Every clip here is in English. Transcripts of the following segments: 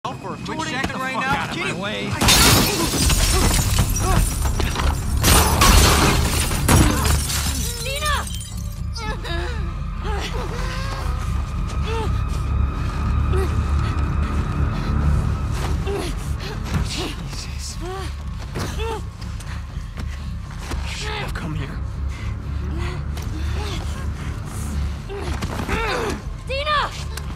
For a quick second right now, out of my way. Dina! Jesus. Should have come here. Dina!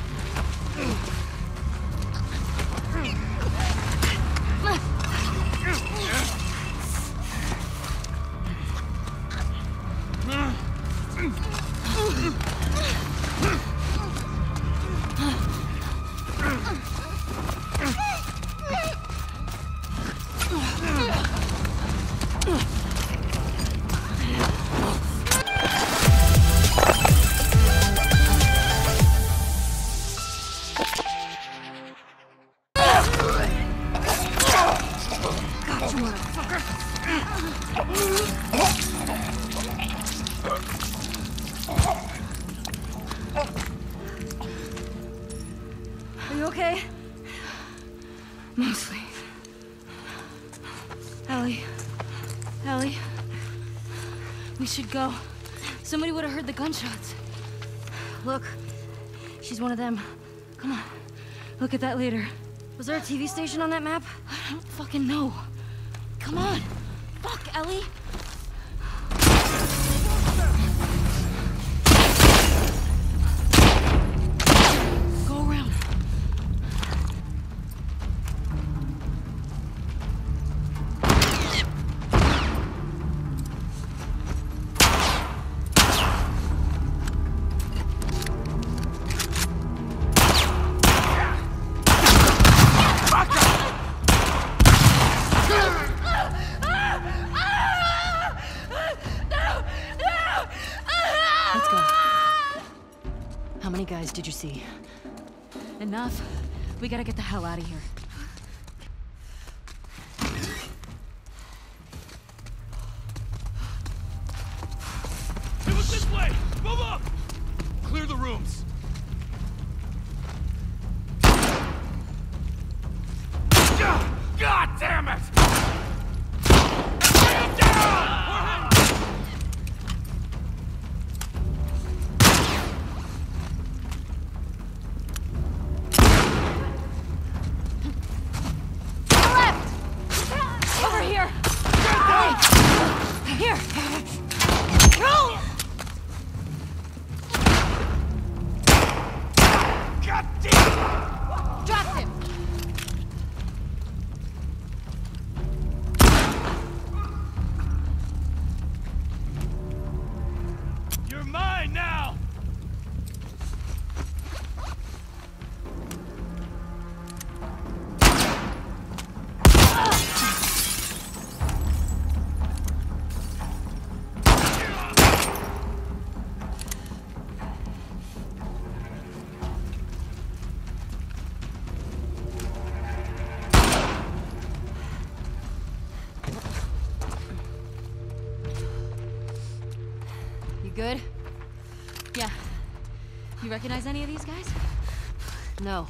Are you okay? Mostly. Ellie. We should go. Somebody would have heard the gunshots. Look, she's one of them. Come on, look at that later. Was there a TV station on that map? I don't fucking know. Come on. Fuck, Ellie. Go around. Let's go. How many guys did you see? Enough. We gotta get the hell out of here. It was this way! Move up! Clear the rooms. God damn it! Bring him down! Left! Over here! Here! Go! God damn! Dropped him! You're mine now! You good? Yeah. You recognize any of these guys? No.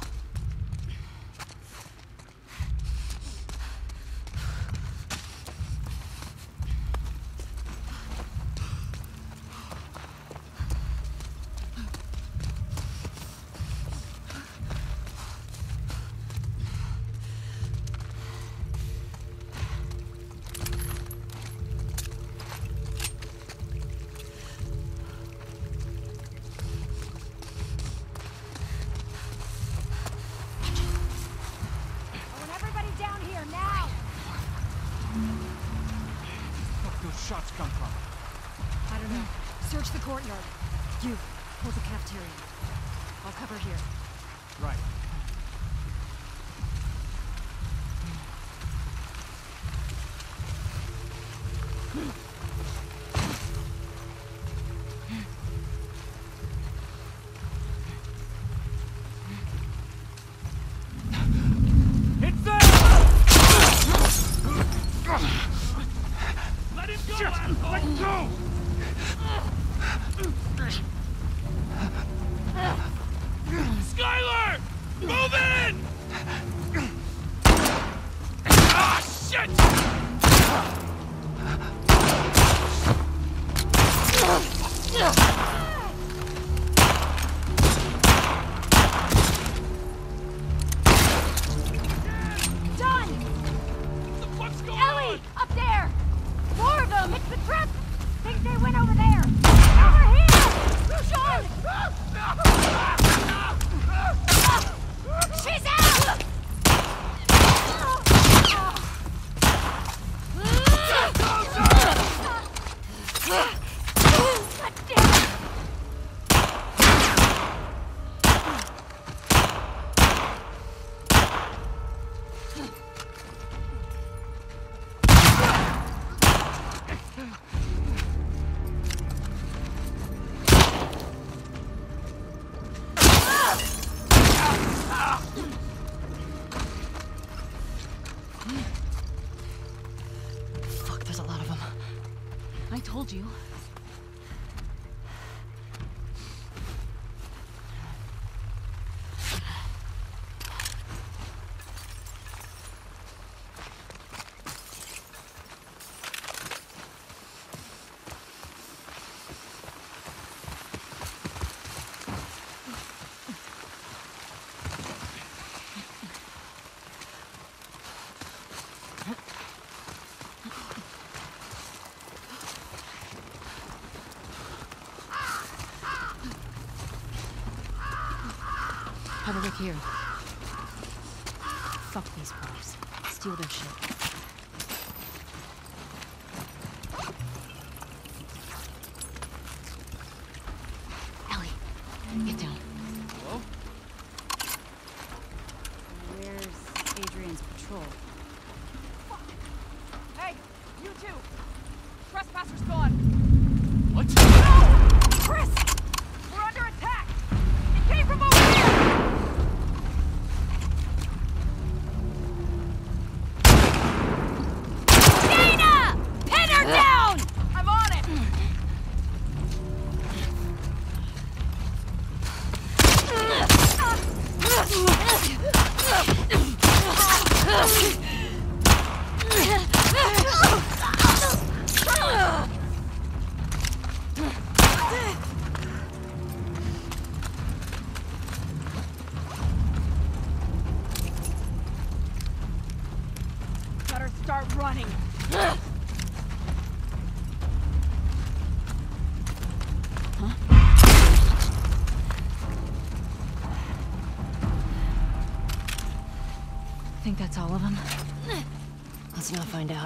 Shots come from? I don't know. Search the courtyard. You, hold the cafeteria. I'll cover here. Right. It's there! Let him go! Let go! Skylar! you. Have a look here. Fuck these boys. Steal their shit. Ellie, get down. Hello? Where's Adrian's patrol? Hey, you two! Trespassers gone! What? No! Chris! We're under attack! It came from over here! Dina! Pin her down! I'm on it! Better start running. Think that's all of them? Let's not find out.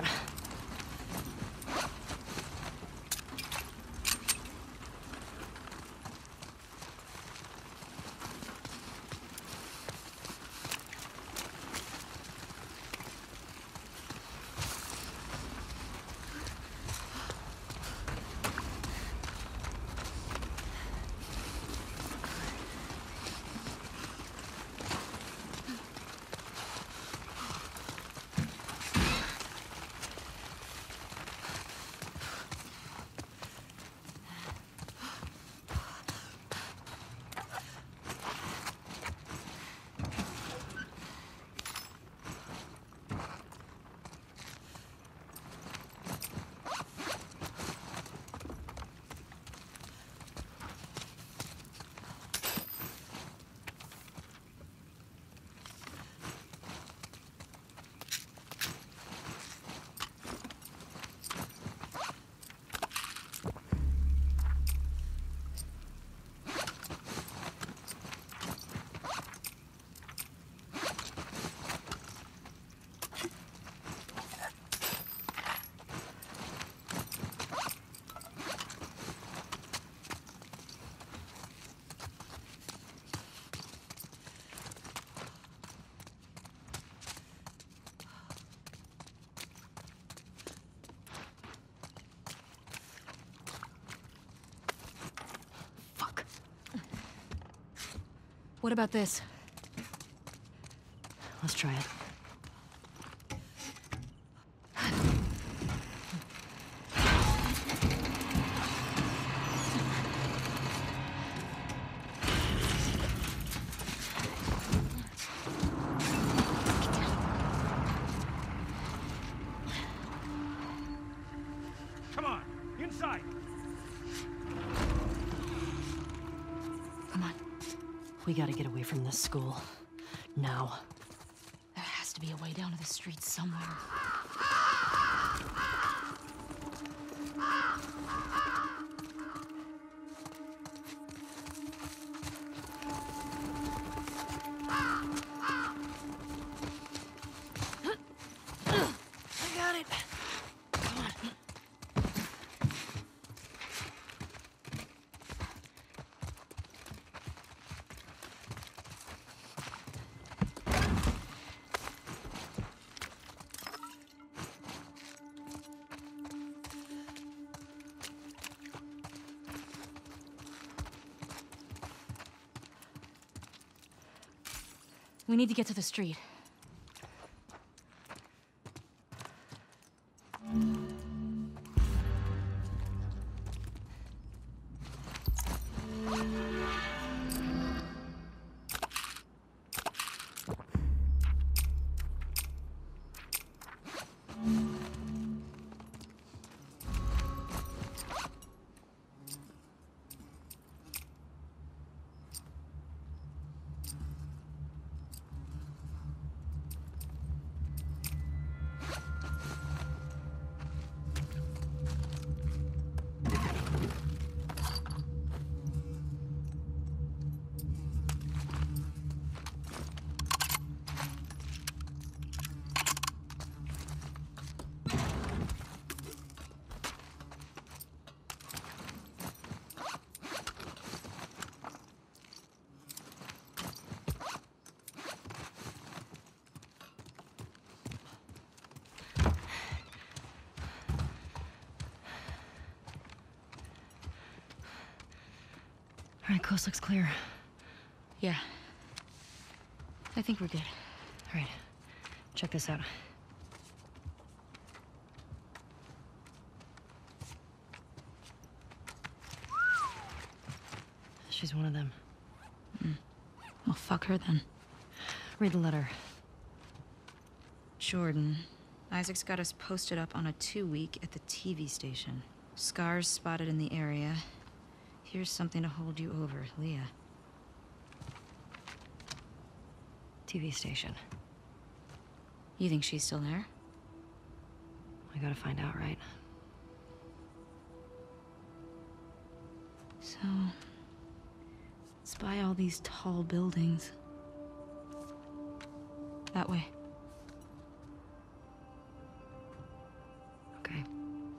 What about this? Let's try it. Come on, inside. Come on. We gotta get away from this school. Now. There has to be a way down to the streets somewhere. I got it. Come on. We need to get to the street. Coast looks clear. Yeah. I think we're good. All right. Check this out. She's one of them. Well, fuck her then. Read the letter. Jordan. Isaac's got us posted up on a 2-week at the TV station. Scars spotted in the area. Here's something to hold you over, Leah. TV station. You think she's still there? I gotta find out, right? So... let's buy all these tall buildings. That way. Okay.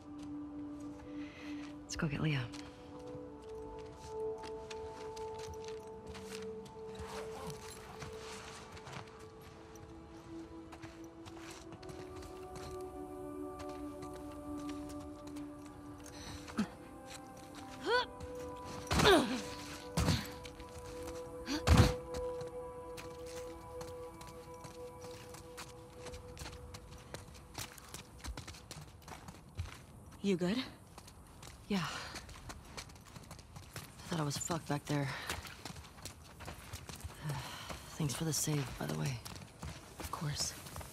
Let's go get Leah. You good? Yeah. I thought I was fucked back there. Thanks for the save, by the way. Of course.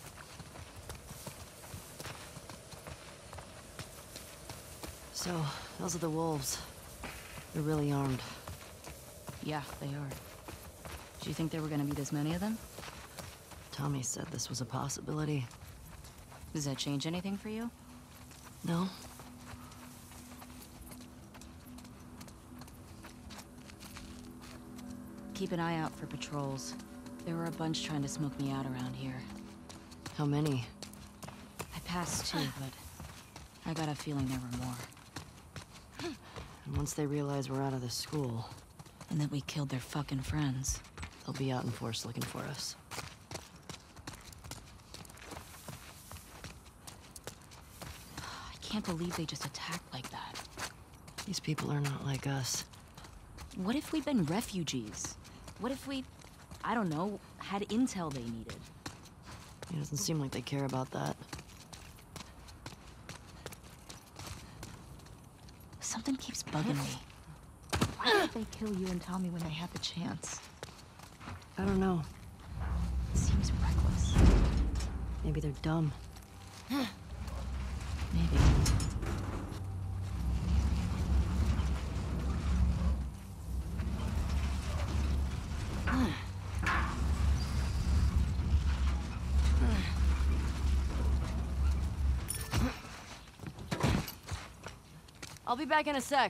So, those are the wolves. They're really armed. Yeah, they are. Do you think there were gonna be this many of them? Tommy said this was a possibility. Does that change anything for you? No? Keep an eye out for patrols. There were a bunch trying to smoke me out around here. How many? I passed 2, but I got a feeling there were more. And once they realize we're out of the school, And that we killed their fucking friends. they'll be out in force looking for us. I can't believe they just attacked like that. These people are not like us. What if we'd been refugees? What if we, I don't know, had intel they needed? It doesn't seem like they care about that. Something keeps bugging me. Why did they kill you and Tommy when they had the chance? I don't know. It seems reckless. Maybe they're dumb. Maybe. I'll be back in a sec.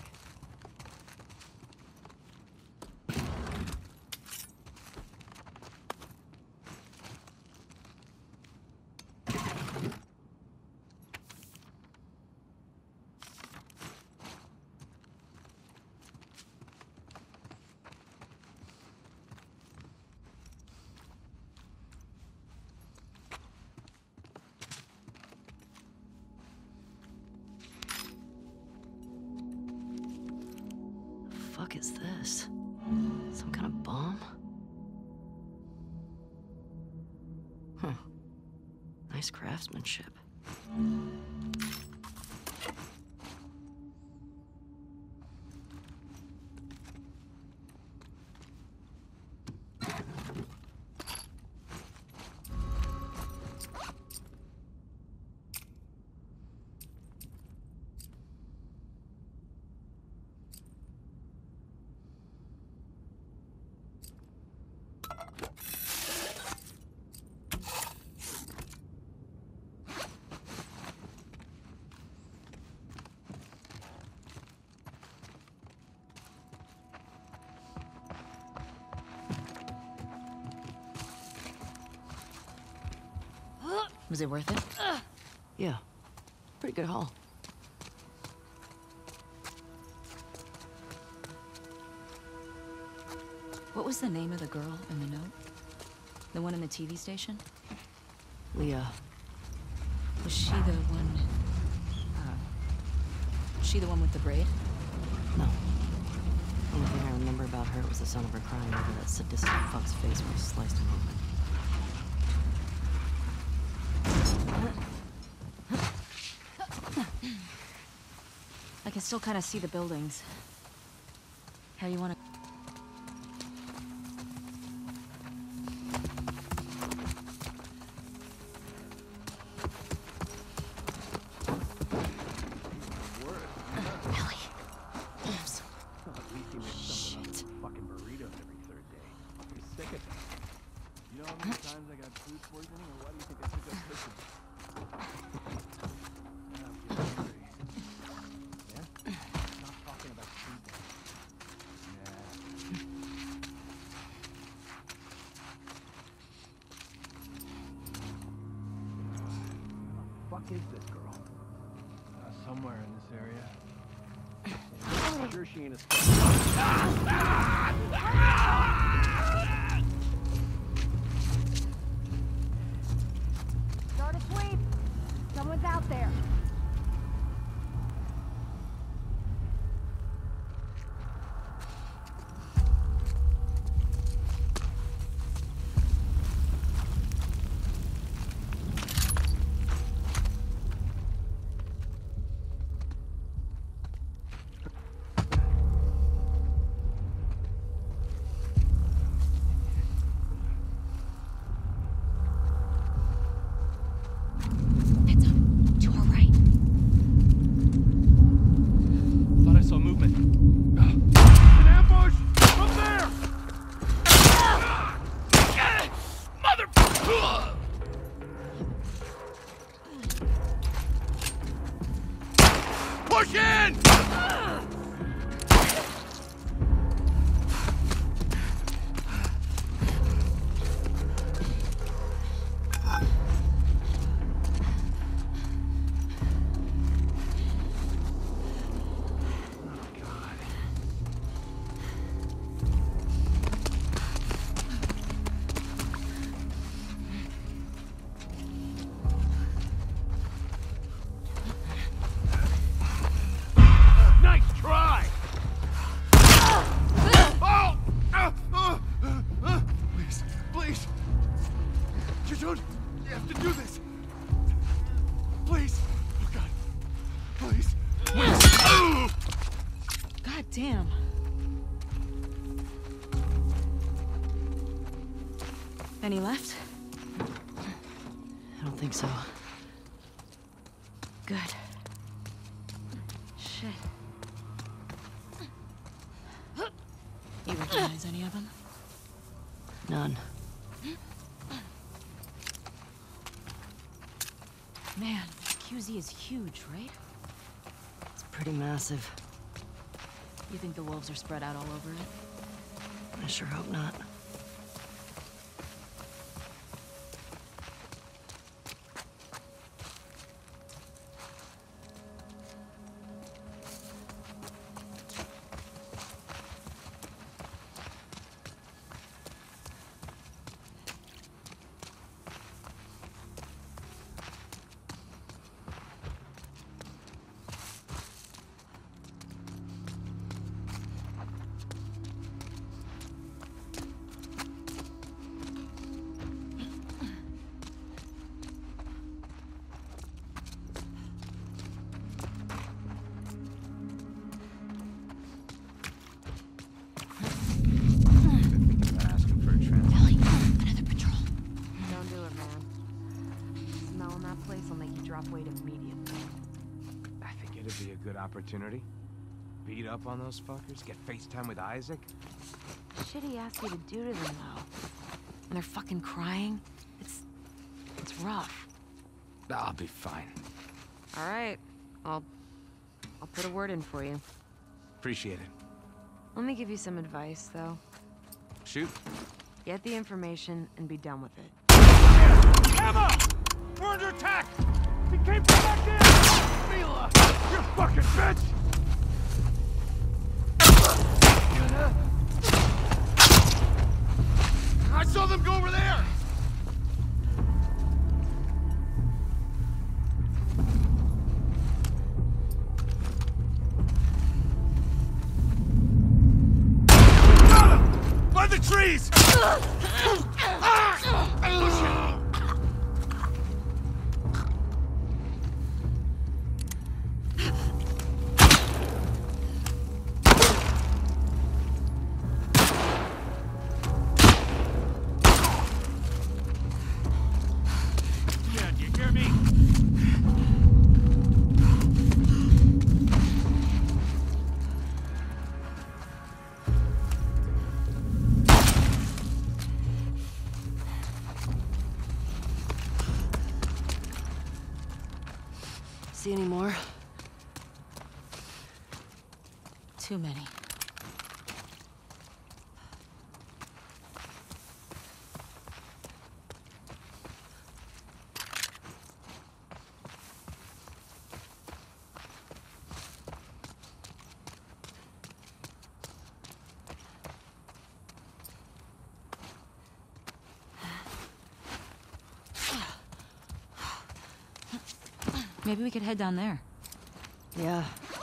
What the fuck is this? Some kind of bomb? Huh. Nice craftsmanship. Was it worth it? Yeah. Pretty good haul. What was the name of the girl in the note? The one in the TV station? Leah. Was she the one... she the one with the braid? No. Only thing I remember about her was the sound of her crying over that sadistic fuck's face when he sliced him open. I can still kind of see the buildings. How you want to... Is this girl? Somewhere in this area. I'm sure she ain't a... Start a sweep. Someone's out there. Push in! Damn. Any left? I don't think so. Good. Shit. You recognize any of them? None. Man, QZ is huge, right? It's pretty massive. You think the wolves are spread out all over it? I sure hope not. Opportunity? Beat up on those fuckers? Get FaceTime with Isaac? Shit he asked you to do to them, though. And they're fucking crying. It's rough. I'll be fine. All right. I'll put a word in for you. Appreciate it. Let me give you some advice, though. Shoot. Get the information and be done with it. Emma! We're under attack! He came from back there! Mila! You fucking bitch! I saw them go over there! Freeze! Yeah, do you hear me? See any more? Too many. Maybe we could head down there. Yeah.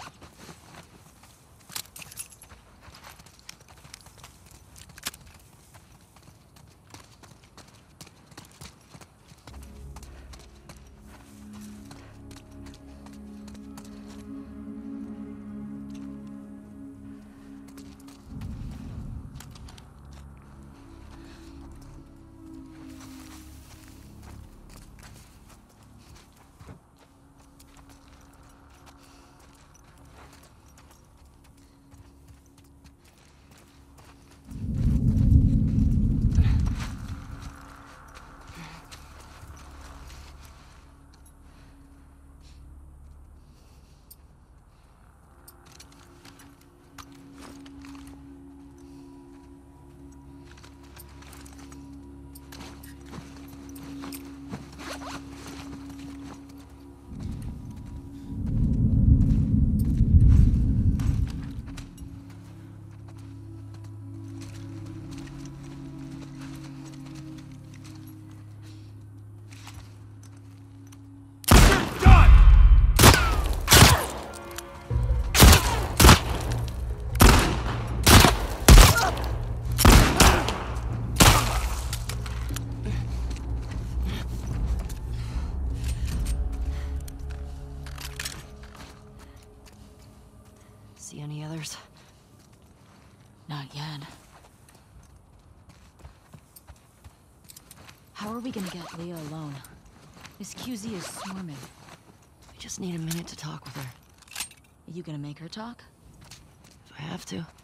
See any others? Not yet. How are we gonna get Leah alone? This QZ is swarming. We just need a minute to talk with her. Are you gonna make her talk? If I have to.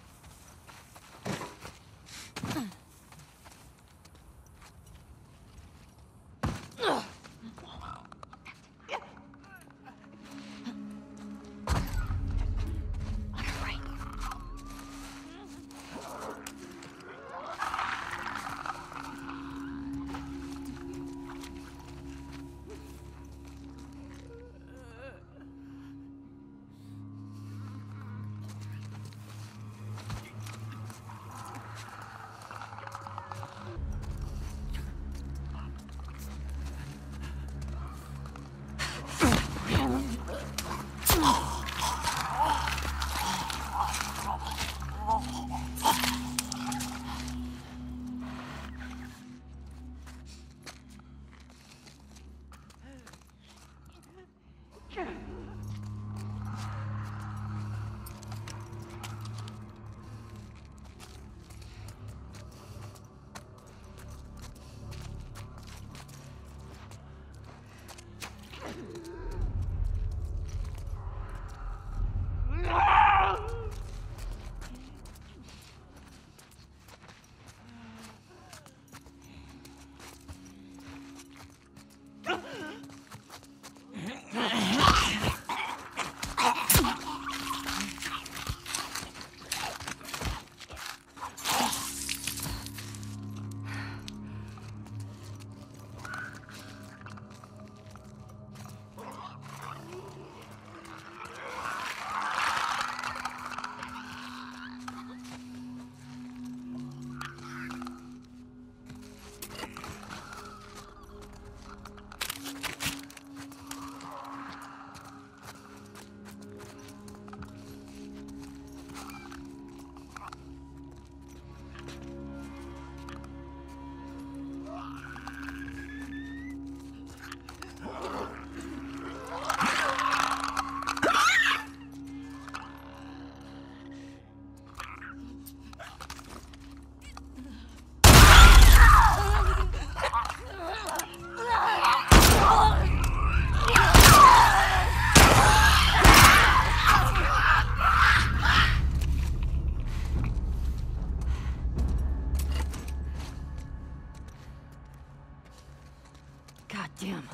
Goddamn.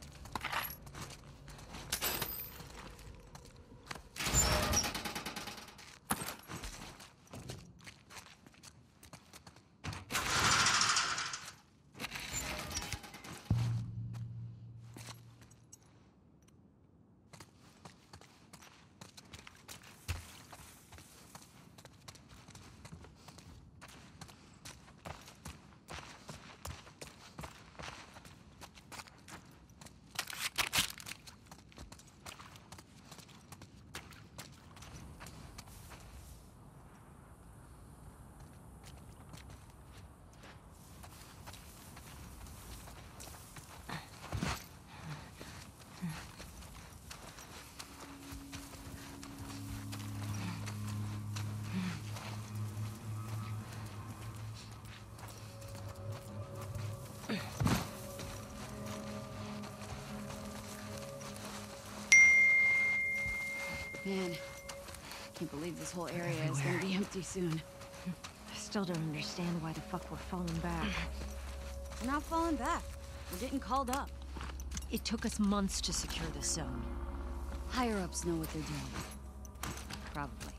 Man, can't believe this whole area is gonna be empty soon. I still don't understand why the fuck we're falling back. We're not falling back. We're getting called up. It took us months to secure this zone. Higher-ups know what they're doing. Probably.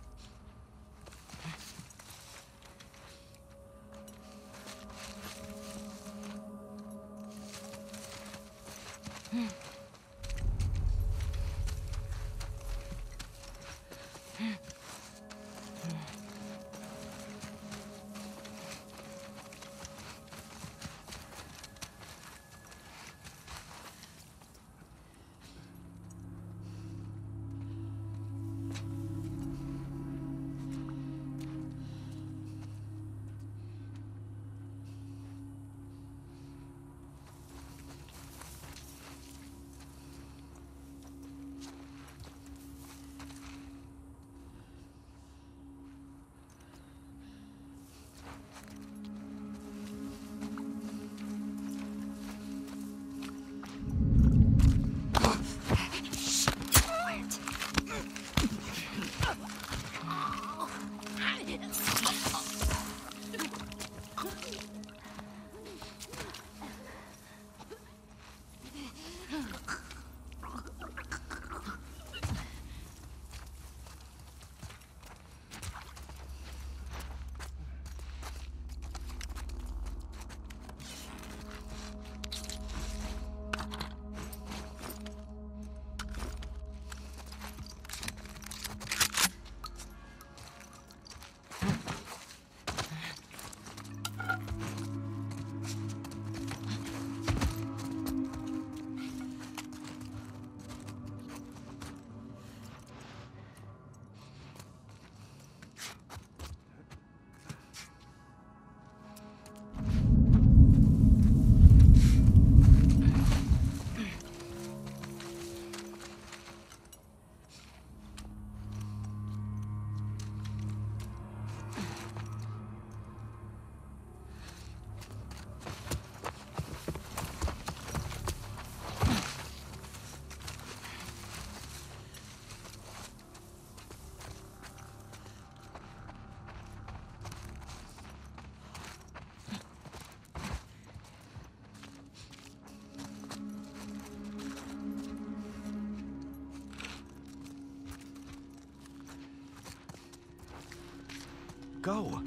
Go.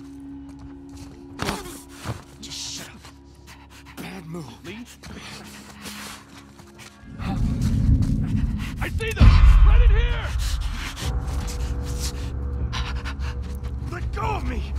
Just shut up. Bad move. Leave. I see them! Right in here! Let go of me!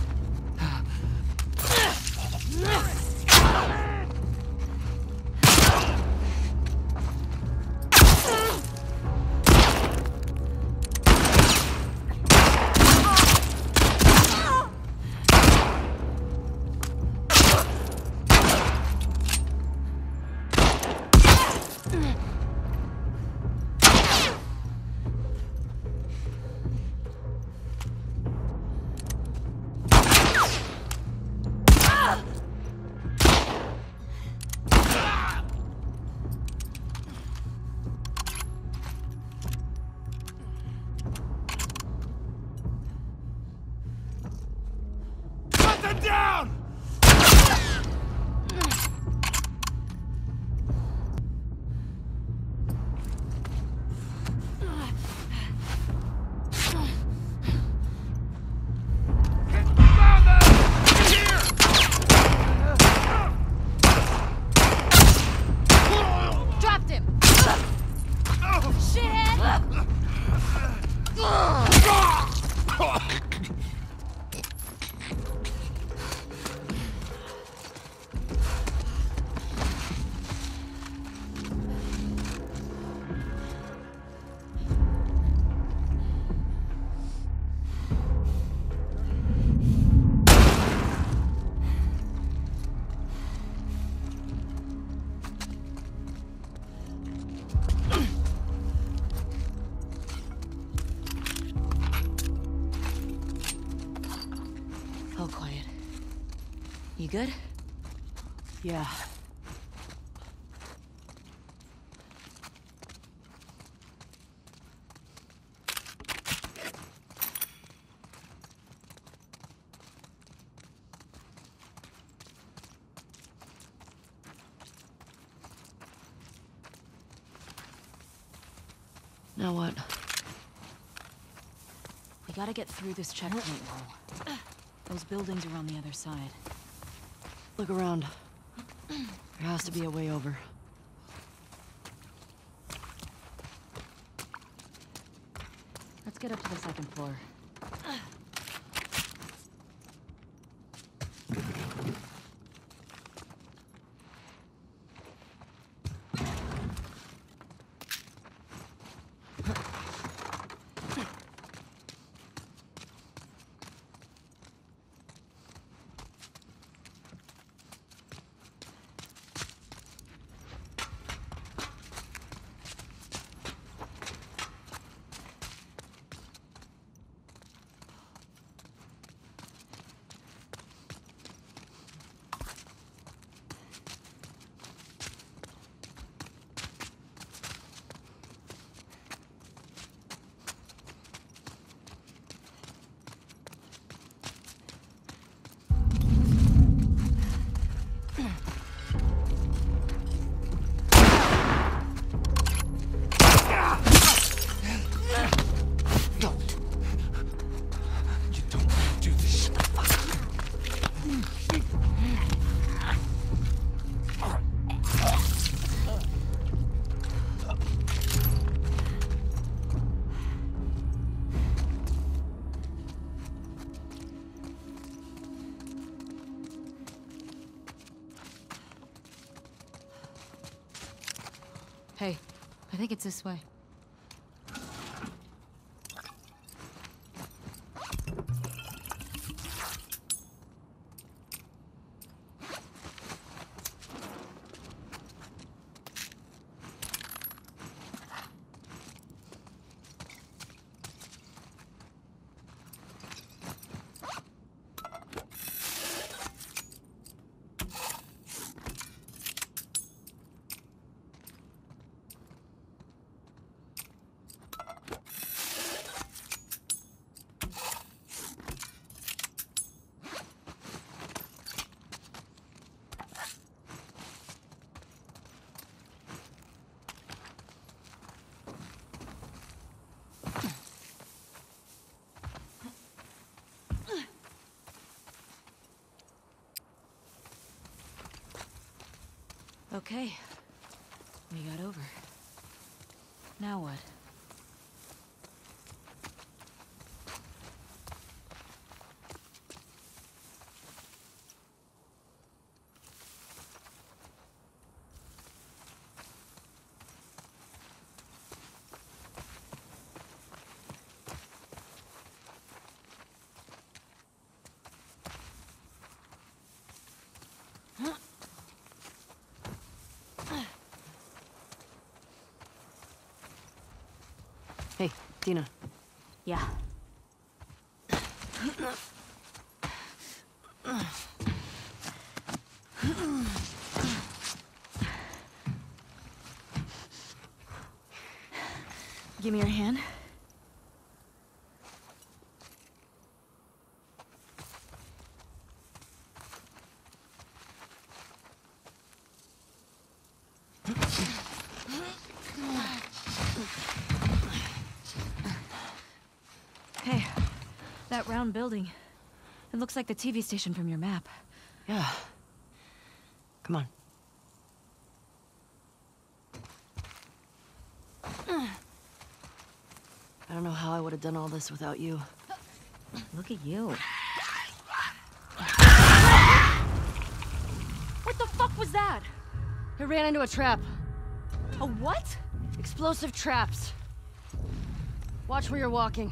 good? Yeah. Now what? We gotta get through this checkpoint wall. Those buildings are on the other side. Look around. There has to be a way over. Let's get up to the second floor. Hey, I think it's this way. Okay. We got over. Now what? Hey, Dina. Yeah. Give me your hand. Hey, that round building. It looks like the TV station from your map. Yeah. Come on. I don't know how I would have done all this without you. Look at you. What the fuck was that? I ran into a trap. A what? Explosive traps. Watch where you're walking.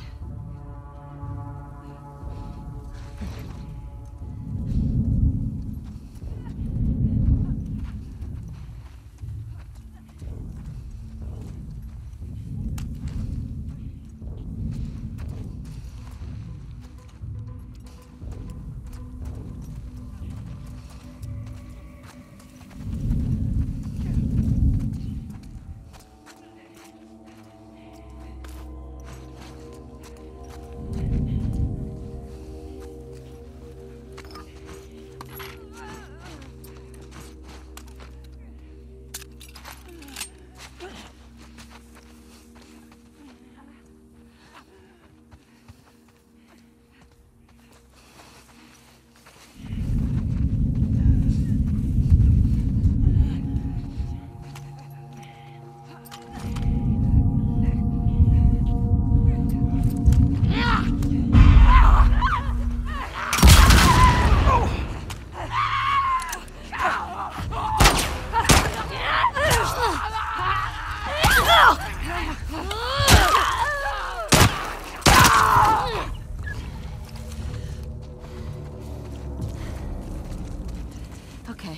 Okay.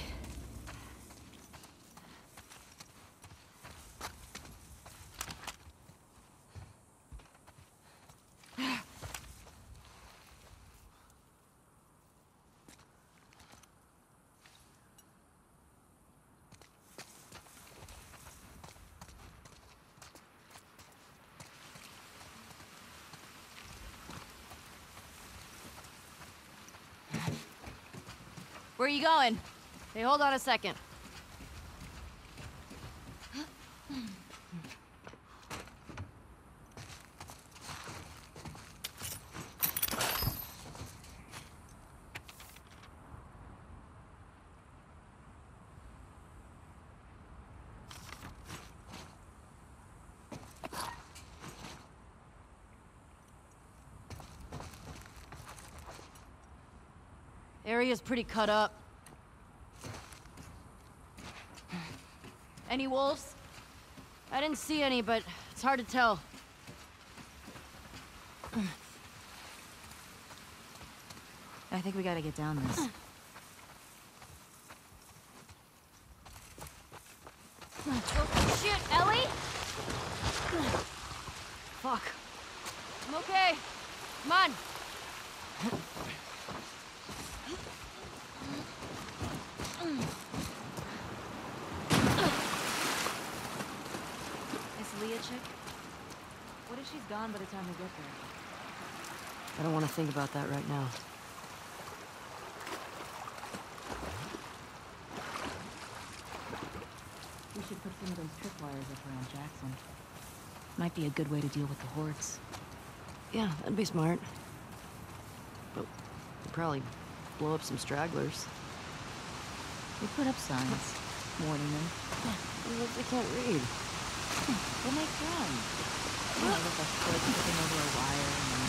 Where are you going? Hey, hold on a second. Area's pretty cut up. Any wolves? I didn't see any, but it's hard to tell. I think we gotta get down this. Oh, shit, Ellie? Fuck. I'm okay. Come on. Leah chick? What if she's gone by the time we get there? I don't want to think about that right now. We should put some of those tripwires up around Jackson. Might be a good way to deal with the hordes. Yeah, that'd be smart. But we'd probably blow up some stragglers. We put up signs, warning them. What if they can't read? We'll make friends. You know, with a foot sticking over a wire and then...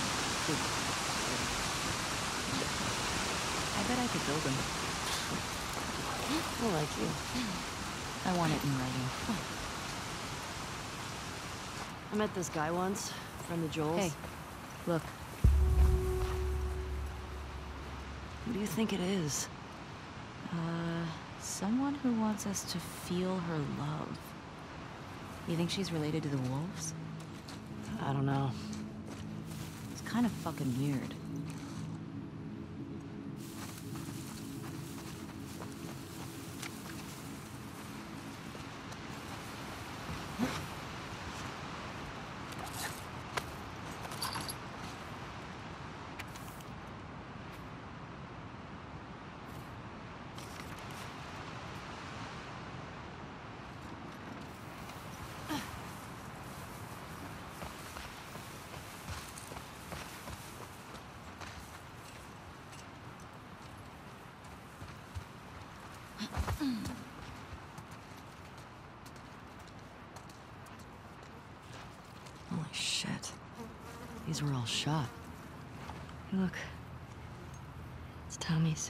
I bet I could build them. I like you. I want it in writing. I met this guy once, friend of Joel's. Hey, look. Who do you think it is? Someone who wants us to feel her love. You think she's related to the wolves? I don't know. It's kind of fucking weird. Holy shit. These were all shot. Hey, look. It's Tommy's.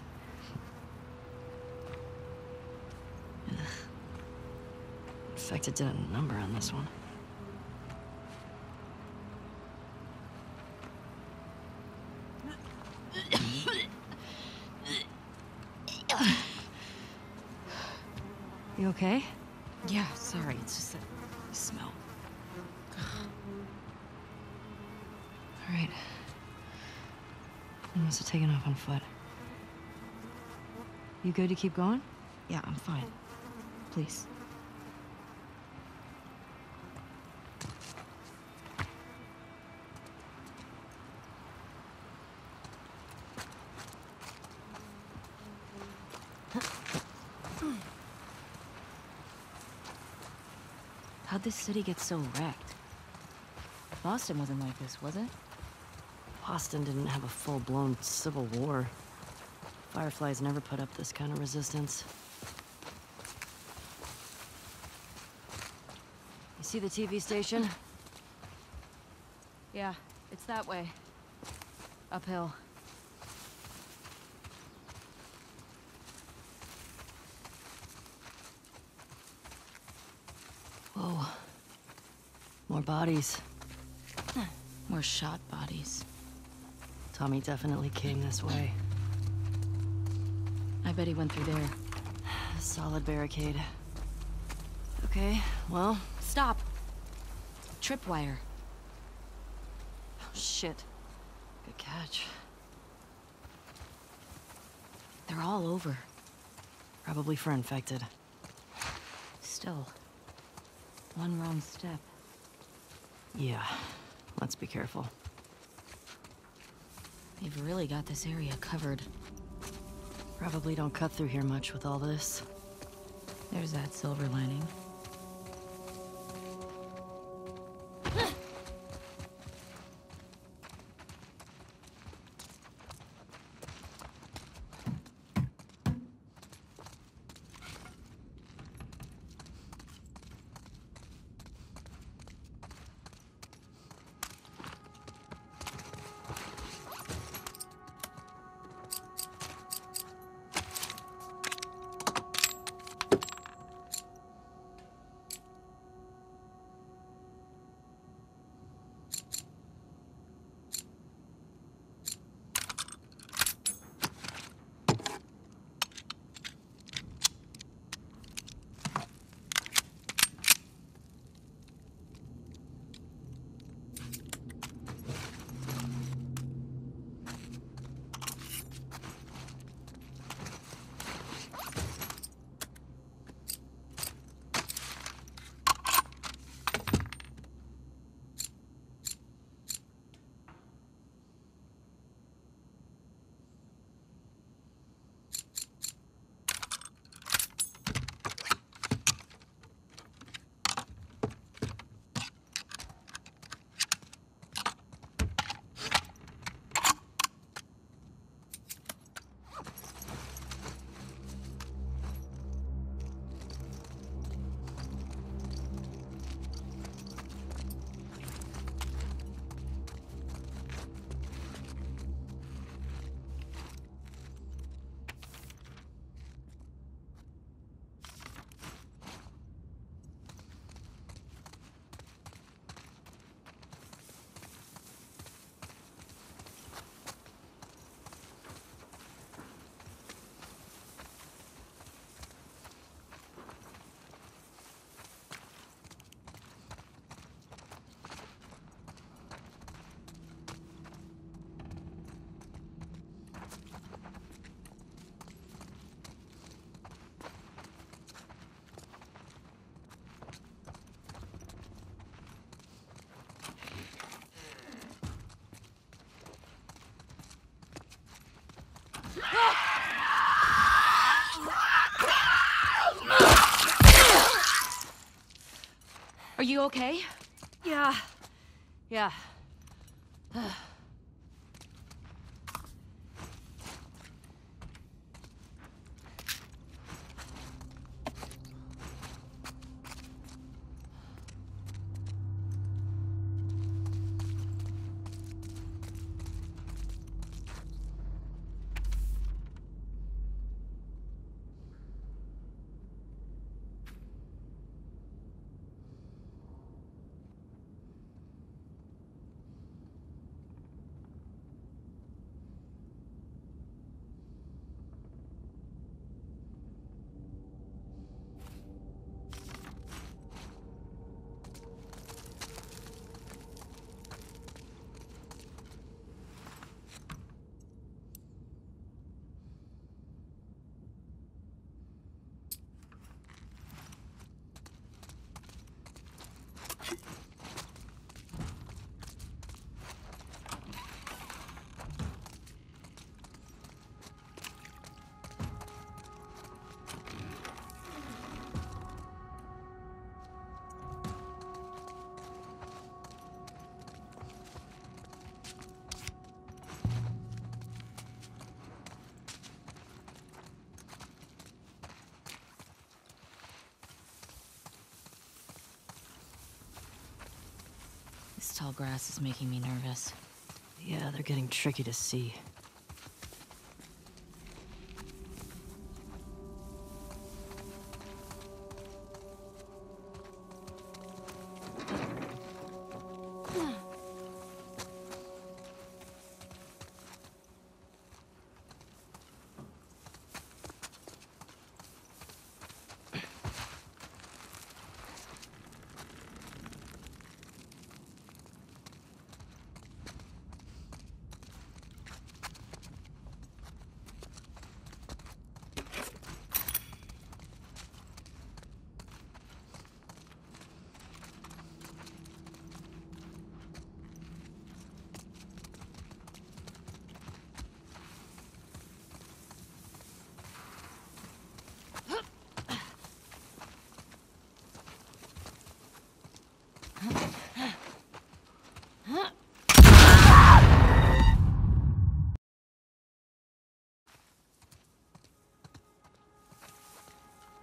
Ugh. Infected did a number on this one. You okay? Yeah, sorry, it's just that smell. All right. You must have taken off on foot. You good to keep going? Yeah, I'm fine. Please. How'd this city get so wrecked? Boston wasn't like this, was it? Boston didn't have a full-blown civil war. Fireflies never put up this kind of resistance. You see the TV station? Yeah, it's that way. Uphill. Whoa. More bodies. More shot bodies. Tommy definitely came this way. I bet he went through there. Solid barricade. Okay, well... Stop! Tripwire. Oh, shit. Good catch. They're all over. Probably for infected. Still. One wrong step. Yeah, let's be careful. They've really got this area covered. Probably don't cut through here much with all this. There's that silver lining. Are you okay? Yeah. Yeah. This tall grass is making me nervous. Yeah, they're getting tricky to see.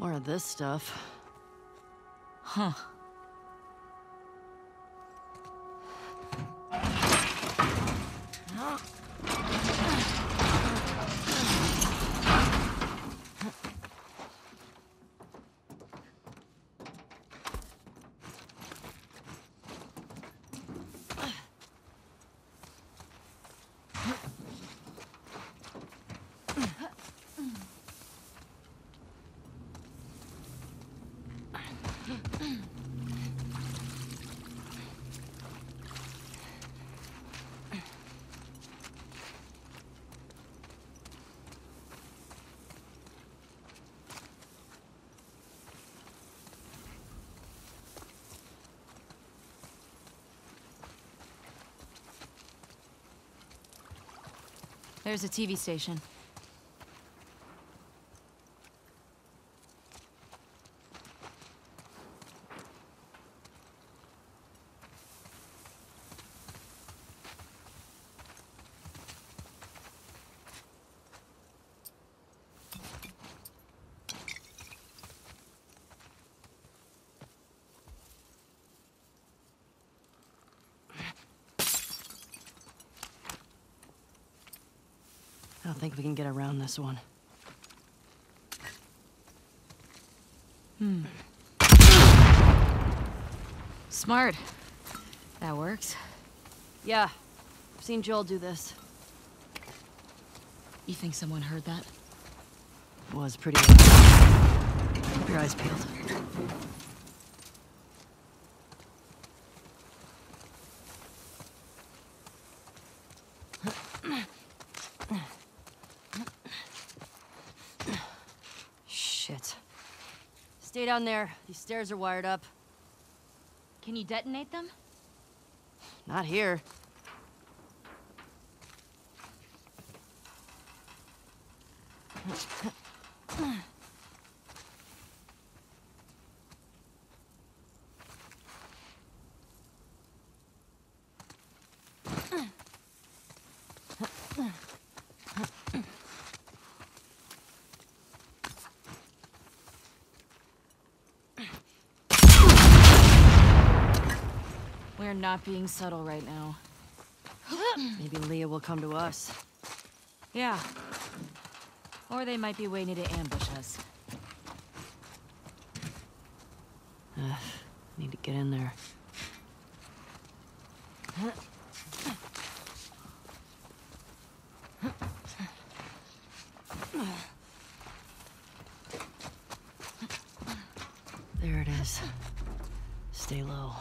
More of this stuff. Huh. There's a TV station. I don't think we can get around this one. Smart. That works. Yeah, I've seen Joel do this. You think someone heard that? It was pretty loud. Keep your eyes peeled. Shit. Stay down there. These stairs are wired up. Can you detonate them? Not here. We're not being subtle right now. Maybe Leah will come to us. Yeah. Or they might be waiting to ambush us. Need to get in there. There it is. Stay low.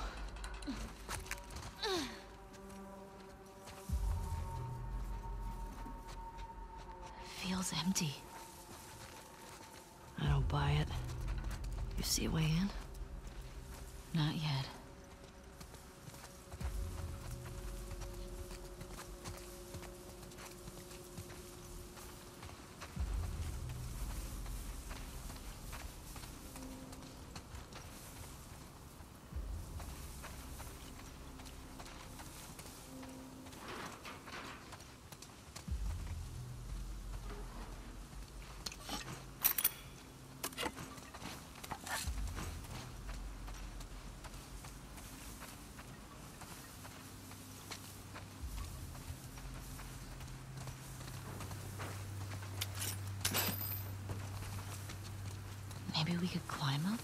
Feels empty. I don't buy it. You see a way in? Not yet. Maybe we could climb up?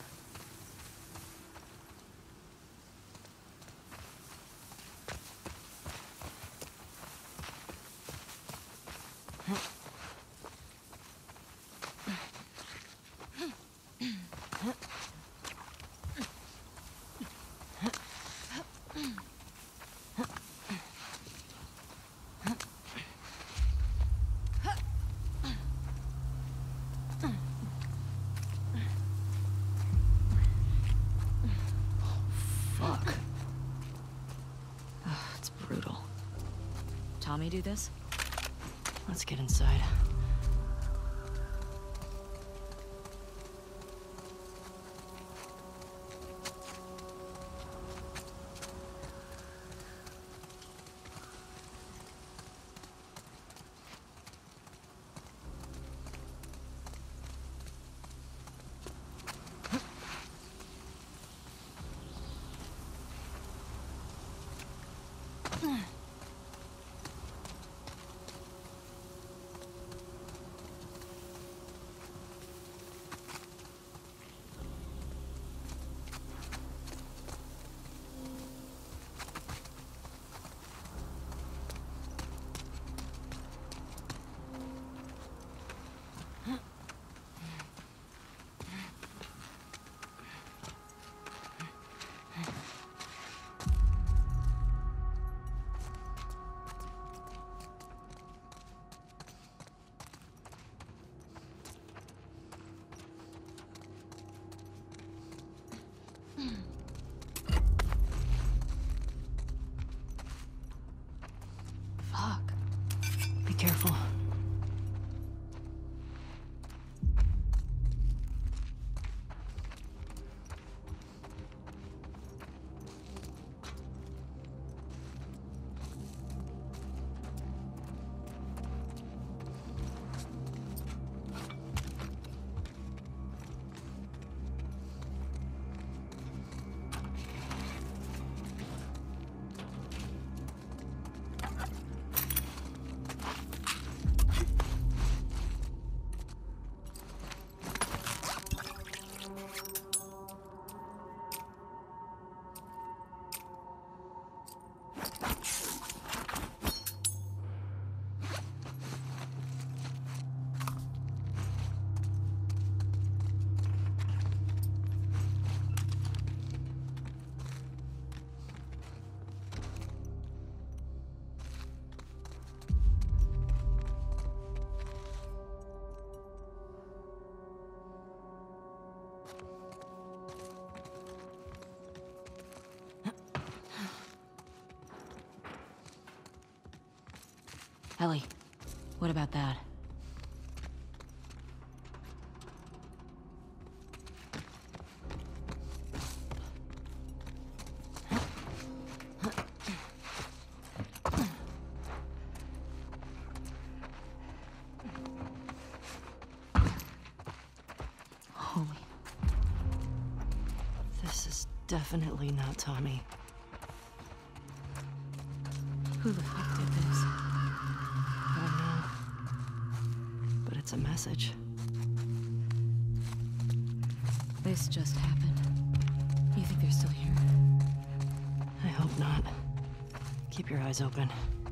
Tommy do this? Let's get inside. Ellie, what about that? Holy. This is definitely not Tommy. Who the fuck did this? I don't know. But it's a message. This just happened. You think they're still here? I hope not. Keep your eyes open.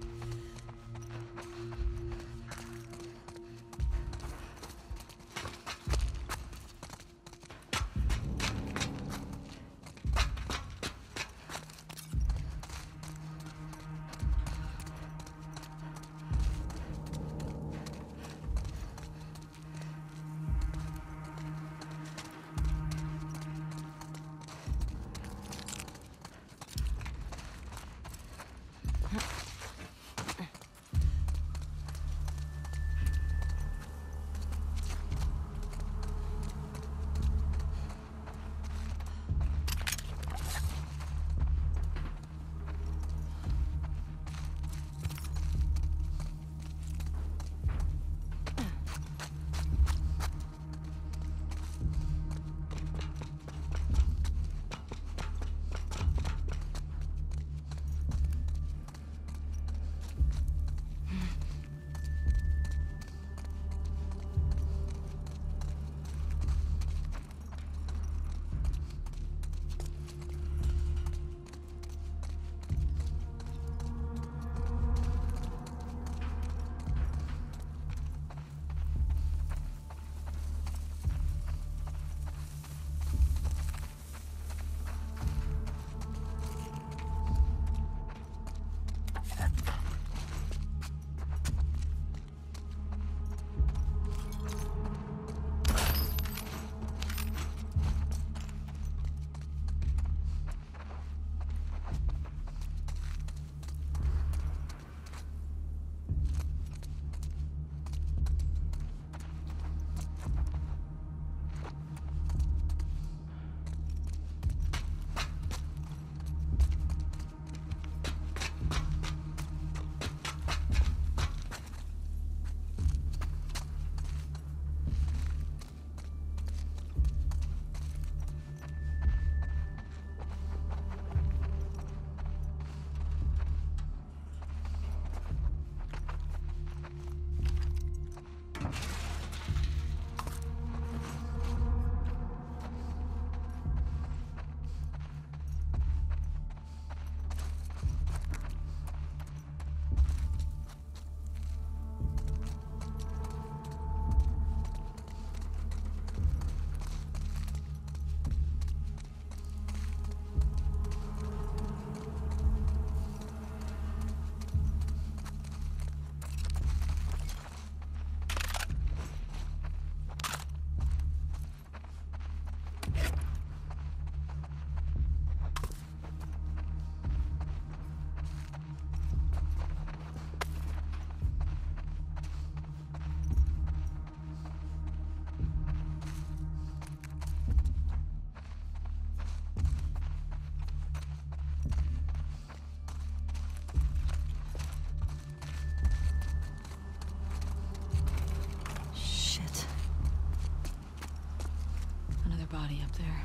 Body up there.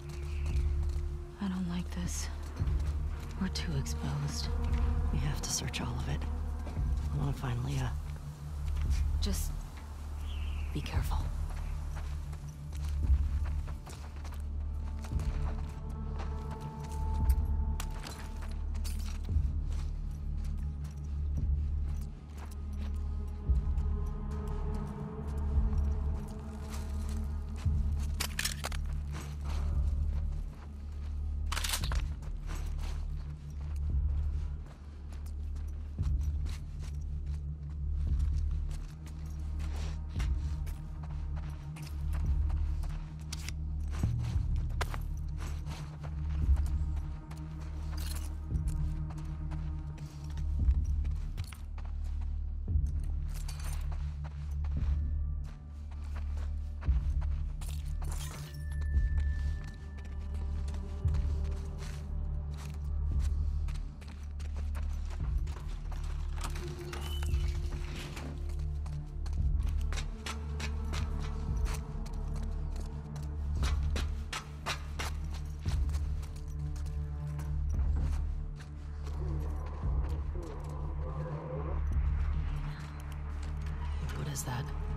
I don't like this. We're too exposed. We have to search all of it. I want to find Leah. Just be careful. What is that?